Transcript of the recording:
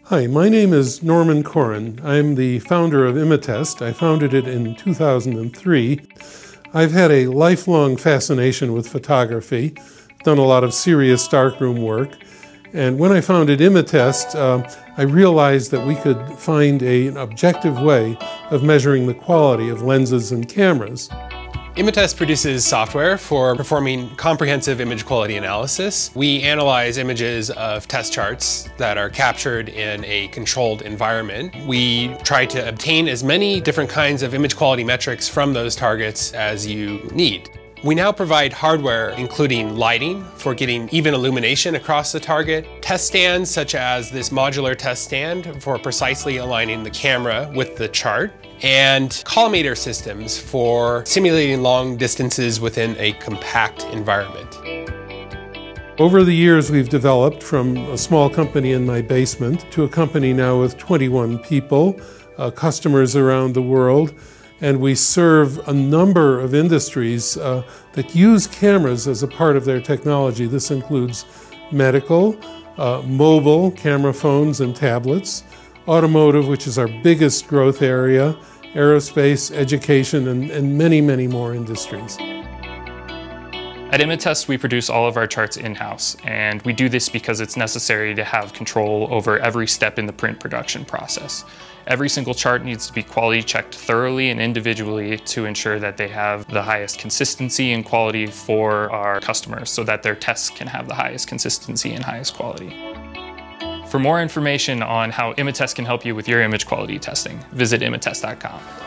Hi, my name is Norman Koren. I'm the founder of Imatest. I founded it in 2003. I've had a lifelong fascination with photography, done a lot of serious darkroom work, and when I founded Imatest, I realized that we could find an objective way of measuring the quality of lenses and cameras. Imatest produces software for performing comprehensive image quality analysis. We analyze images of test charts that are captured in a controlled environment. We try to obtain as many different kinds of image quality metrics from those targets as you need. We now provide hardware including lighting for getting even illumination across the target, test stands such as this modular test stand for precisely aligning the camera with the chart, and collimator systems for simulating long distances within a compact environment. Over the years, we've developed from a small company in my basement to a company now with 21 people, customers around the world, and we serve a number of industries that use cameras as a part of their technology. This includes medical, mobile, camera phones and tablets, automotive, which is our biggest growth area, aerospace, education, and many, many more industries. At Imatest, we produce all of our charts in-house, and we do this because it's necessary to have control over every step in the print production process. Every single chart needs to be quality checked thoroughly and individually to ensure that they have the highest consistency and quality for our customers so that their tests can have the highest consistency and highest quality. For more information on how Imatest can help you with your image quality testing, visit imatest.com.